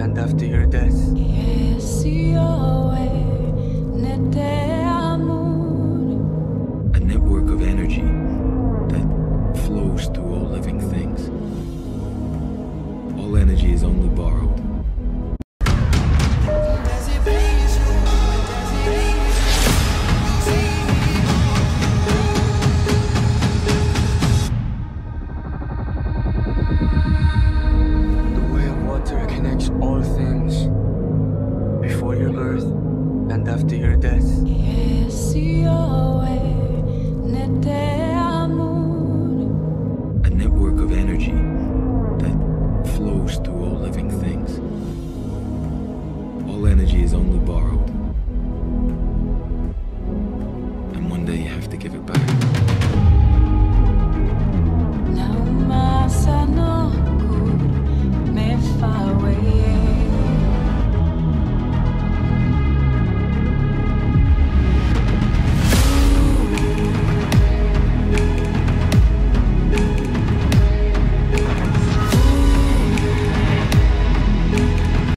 and after your death. A network of energy that flows through all living things. All energy is only borrowed. The way of water connects all things, before your birth and after your death. A network of energy that flows through all living things. All energy is only borrowed. And one day you have to give it back.